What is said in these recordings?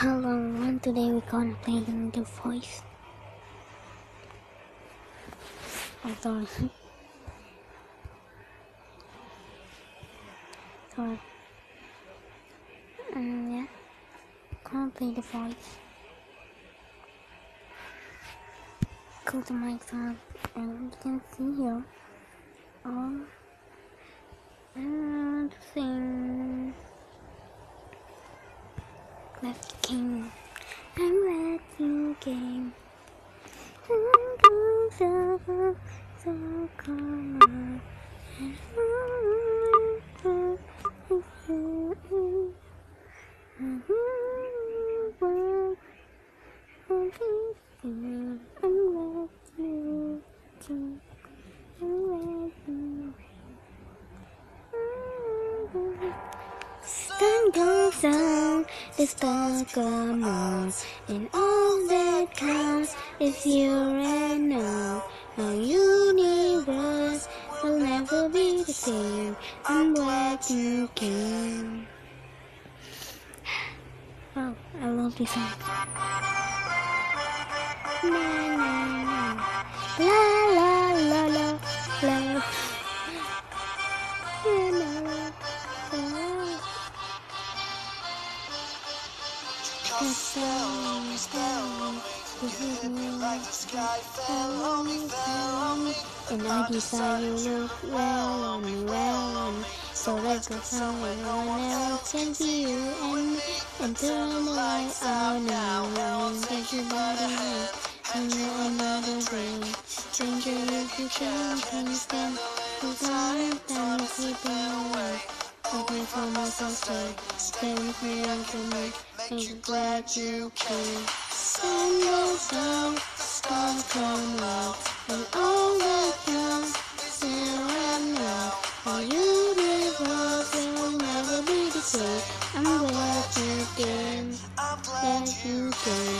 Hello everyone, today we're gonna play The Voice. Oh, sorry. Sorry. Yeah, gonna play The Voice. Go to my song, and you can see here. And sing. Left King. I'm glad you came. So come on. Sun goes down, the stars come out, and all that counts is you and now. Our universe will never be the same. I'm glad you came. Oh, I love this song. Na, na, na. La la la la la. And I desire you look well on me, well on me. So let's go somewhere no one else can see you and turn the light out now. And get your body wet, and you're another brain. Stranger if you can't stand, who's on time is sleeping away. Open for myself, stay with me until me. I'm glad you came. Sun goes down, stars come out, and all that counts is here and now. Our universe will never be the same. I'm glad you came. Glad you came.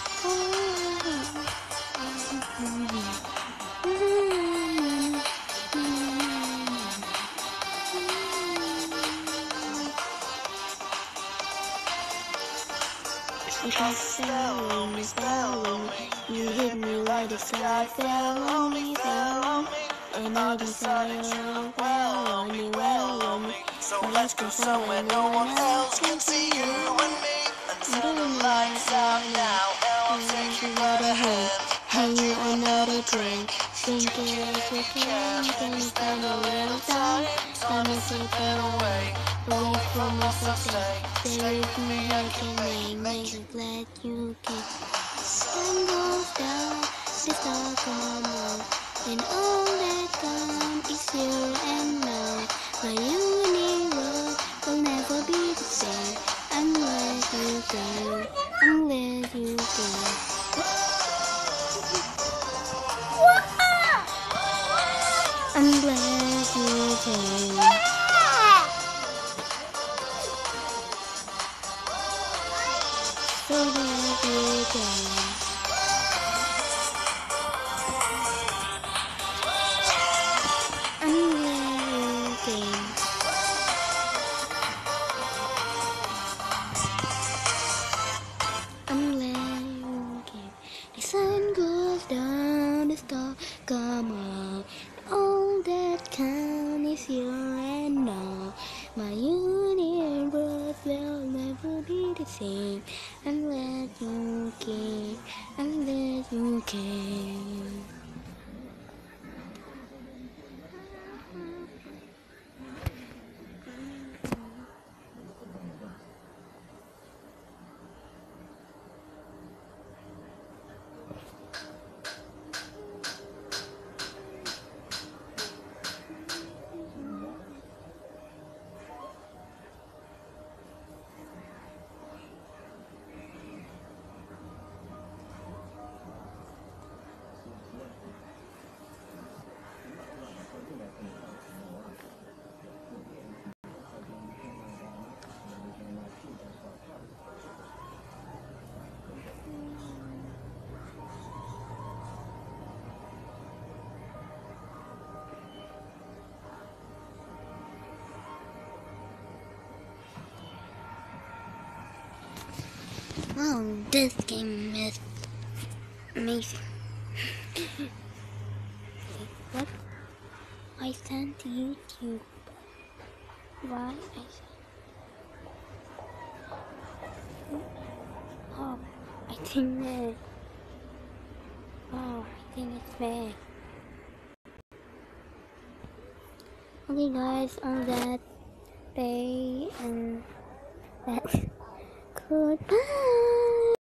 Because spell on me, you hit me like the sky fell on me, and I desire well on me, well on me. So let's go somewhere no one else can see you and me, and turn the lights out now, and I'll take you by the hand, hand you another drink. Thinking if you can spend a little time to slip it away from myself, stay with me like a make it glad you came. Sun goes down, the stars come out, and all that comes is here and now. My universe will never be the same. I'm glad you came. I'm glad you came. I'm glad you came. So glad you came. I'm glad you came. I'm glad you came. The sun goes down, the stars come out. All that counts is here and now. My universe will never be the same. I'm glad you came. I'm glad you came. Wow, this game is amazing. What? I sent to YouTube. Why I sent? Oh, I think that. Oh, I think it's bad. Okay, guys, on that day and that. Goodbye.